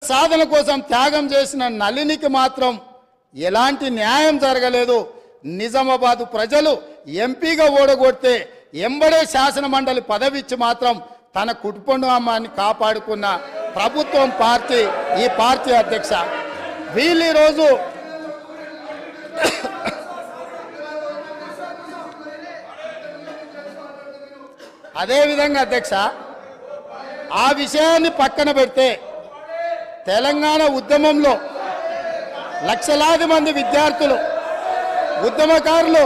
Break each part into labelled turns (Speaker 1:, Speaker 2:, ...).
Speaker 1: సాధన కోసం త్యాగం చేసిన నళినికి మాత్రం ఎలాంటి న్యాయం జరగలేదు. నిజామాబాద్ ప్రజలు ఎంపీగా ఓడగొడితే ఎంబడే శాసన మండలి పదవి ఇచ్చి మాత్రం తన కుటుంబాన్ని కాపాడుకున్న ప్రభుత్వం పార్టీ ఈ పార్టీ అధ్యక్ష. వీళ్ళు ఈరోజు అదేవిధంగా అధ్యక్ష ఆ విషయాన్ని పక్కన పెడితే తెలంగాణ ఉద్యమంలో లక్షలాది మంది విద్యార్థులు ఉద్యమకారులు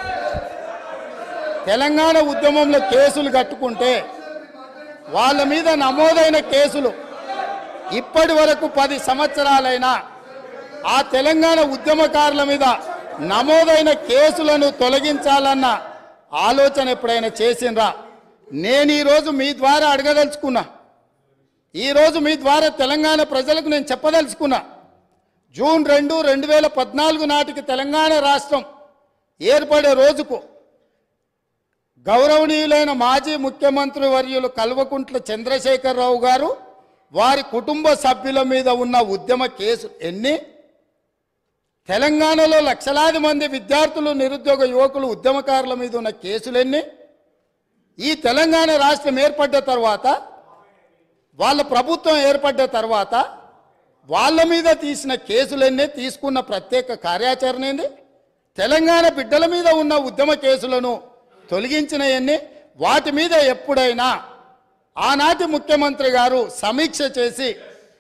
Speaker 1: తెలంగాణ ఉద్యమంలో కేసులు కట్టుకుంటే వాళ్ళ మీద నమోదైన కేసులు ఇప్పటి వరకు 10 సంవత్సరాలైనా ఆ తెలంగాణ ఉద్యమకారుల మీద నమోదైన కేసులను తొలగించాలన్న ఆలోచన ఎప్పుడైనా చేసిండ్రా? నేను ఈరోజు మీ ద్వారా అడగదలుచుకున్నా, ఈరోజు మీ ద్వారా తెలంగాణ ప్రజలకు నేను చెప్పదలుచుకున్నా, జూన్ 2, 2014 నాటికి తెలంగాణ రాష్ట్రం ఏర్పడే రోజుకు గౌరవనీయులైన మాజీ ముఖ్యమంత్రి వర్యులు కల్వకుంట్ల చంద్రశేఖరరావు గారు వారి కుటుంబ సభ్యుల మీద ఉన్న ఉద్యమ కేసు ఎన్ని? తెలంగాణలో లక్షలాది మంది విద్యార్థులు నిరుద్యోగ యువకులు ఉద్యమకారుల మీద ఉన్న కేసులు ఎన్ని? ఈ తెలంగాణ రాష్ట్రం ఏర్పడ్డ తర్వాత వాళ్ళ ప్రభుత్వం ఏర్పడ్డ తర్వాత వాళ్ళ మీద తీసిన కేసులన్నీ తీసుకున్న ప్రత్యేక కార్యాచరణ ఏంది? తెలంగాణ బిడ్డల మీద ఉన్న ఉద్యమ కేసులను తొలగించినవన్నీ వాటి మీద ఎప్పుడైనా ఆనాటి ముఖ్యమంత్రి గారు సమీక్ష చేసి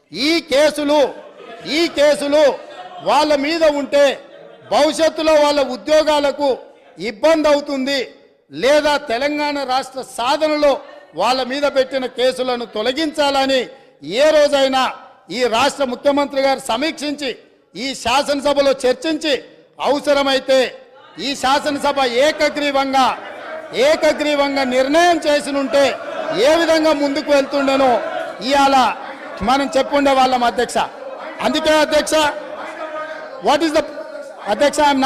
Speaker 1: ఈ కేసులు వాళ్ళ మీద ఉంటే భవిష్యత్తులో వాళ్ళ ఉద్యోగాలకు ఇబ్బంది అవుతుంది లేదా తెలంగాణ రాష్ట్ర సాధనలో వాళ్ళ మీద పెట్టిన కేసులను తొలగించాలని ఏ రోజైనా ఈ రాష్ట్ర ముఖ్యమంత్రి గారు సమీక్షించి ఈ శాసనసభలో చర్చించి అవసరమైతే ఈ శాసనసభ ఏకగ్రీవంగా నిర్ణయం చేసినుంటే ఏ విధంగా ముందుకు వెళ్తుండేనో ఇవాళ మనం చెప్పుండే వాళ్ళం అధ్యక్ష. అందుకే అధ్యక్ష వాట్ ఈస్ ద అధ్యక్ష ఐఎమ్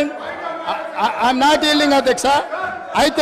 Speaker 1: నాట్ ఈల్డింగ్ అధ్యక్ష. అయితే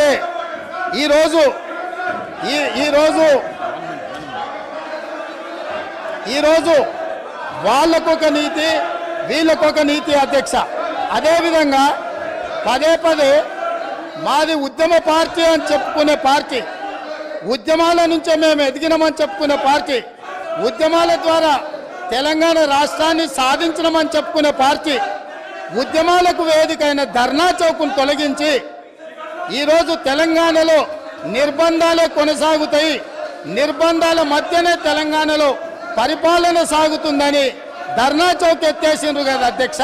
Speaker 1: ఈరోజు వాళ్ళకొక నీతి వీళ్ళకొక నీతి అధ్యక్ష. అదేవిధంగా పదే మాది ఉద్యమ పార్టీ అని చెప్పుకునే పార్టీ, ఉద్యమాల నుంచే మేము ఎదిగినామని చెప్పుకునే పార్టీ, ఉద్యమాల ద్వారా తెలంగాణ రాష్ట్రాన్ని సాధించడమని చెప్పుకునే పార్టీ ఉద్యమాలకు వేదికైన ధర్నా చౌక్ను తొలగించి ఈరోజు తెలంగాణలో నిర్బంధాలే కొనసాగుతాయి, నిర్బంధాల మధ్యనే తెలంగాణలో పరిపాలన సాగుతుందని ధర్నా చౌక్ ఎత్తేసిండ్రు కదా అధ్యక్ష.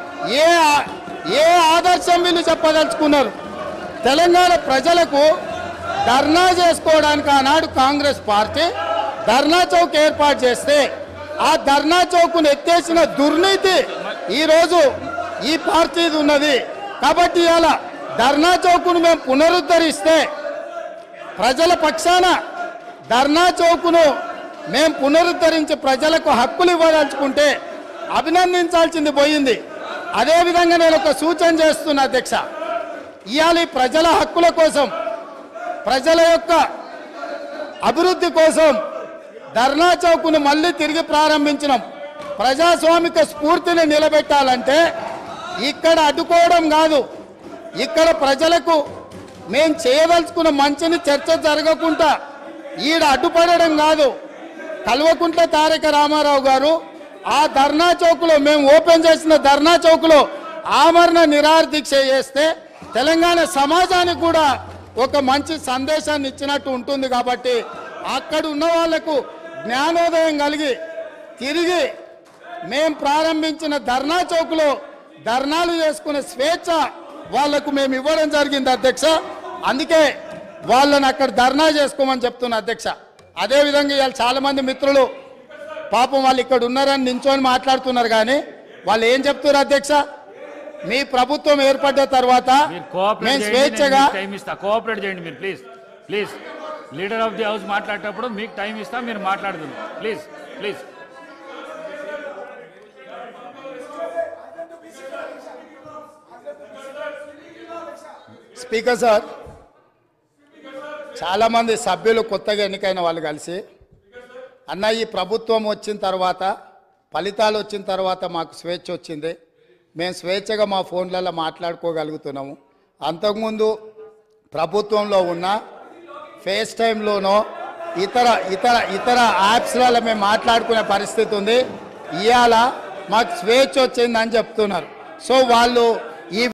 Speaker 1: ఏ ఆదర్శం వీళ్ళు చెప్పదలుచుకున్నారు? తెలంగాణ ప్రజలకు ధర్నా చేసుకోవడానికి ఆనాడు కాంగ్రెస్ పార్టీ ధర్నా చౌక్ ఏర్పాటు చేస్తే ఆ ధర్నా చౌక్ను ఎత్తేసిన దుర్నీతి ఈరోజు ఈ పార్టీది ఉన్నది. కాబట్టి ఇలా ధర్నా చౌక్ను మేము పునరుద్ధరిస్తే ప్రజల పక్షాన ధర్నా చౌక్ను మేము పునరుద్ధరించి ప్రజలకు హక్కులు ఇవ్వదలుచుకుంటే అభినందించాల్సింది పోయింది. అదేవిధంగా నేను ఒక సూచన చేస్తున్నా అధ్యక్ష, ఇవాళ ప్రజల హక్కుల కోసం ప్రజల యొక్క అభివృద్ధి కోసం ధర్నా చౌక్ను మళ్ళీ తిరిగి ప్రారంభించినాం. ప్రజాస్వామిక స్ఫూర్తిని నిలబెట్టాలంటే ఇక్కడ అడ్డుకోవడం కాదు, ఇక్కడ ప్రజలకు మేము చేయదలుచుకున్న మంచిని చర్చ జరగకుండా ఈడ అడ్డుపడడం కాదు. కల్వకుంట్ల తారక రామారావు గారు ఆ ధర్నా చౌక్లో మేము ఓపెన్ చేసిన ధర్నా చౌక్లో ఆమరణ నిరాహార దీక్ష చేస్తే తెలంగాణ సమాజానికి కూడా ఒక మంచి సందేశాన్ని ఇచ్చినట్టు ఉంటుంది. కాబట్టి అక్కడ ఉన్న వాళ్లకు జ్ఞానోదయం కలిగి తిరిగి మేము ప్రారంభించిన ధర్నా చౌక్లో ధర్నాలు చేసుకునే స్వేచ్ఛ వాళ్లకు మేము ఇవ్వడం జరిగింది అధ్యక్ష. అందుకే వాళ్ళని అక్కడ ధర్నా చేసుకోమని చెప్తున్నా అధ్యక్ష. అదేవిధంగా ఇవాళ చాలామంది మిత్రులు పాపం వాళ్ళు ఇక్కడ ఉన్నారని నించొని మాట్లాడుతున్నారు, కానీ వాళ్ళు ఏం చెప్తున్నారు అధ్యక్ష? మీ ప్రభుత్వం ఏర్పడ్డ తర్వాత మేము స్వేచ్ఛగా
Speaker 2: కోఆపరేట్ చేయండి మీరు please. Leader of the house మాట్లాడేటప్పుడు మీకు టైం ఇస్తా, మీరు మాట్లాడుతుంది ప్లీజ్.
Speaker 1: స్పీకర్ సార్, చాలామంది సభ్యులు కొత్తగా ఎన్నికైన వాళ్ళు కలిసి అన్న ఈ ప్రభుత్వం వచ్చిన తర్వాత ఫలితాలు వచ్చిన తర్వాత మాకు స్వేచ్ఛ వచ్చింది, మేము స్వేచ్ఛగా మా ఫోన్లలో మాట్లాడుకోగలుగుతున్నాము. అంతకుముందు ప్రభుత్వంలో ఉన్న ఫేస్ టైంలోనో ఇతర ఇతర ఇతర యాప్స్లలో మేము మాట్లాడుకునే పరిస్థితి ఉంది. ఇవాళ మాకు స్వేచ్ఛ వచ్చిందని చెప్తున్నారు. సో వాళ్ళు ఈ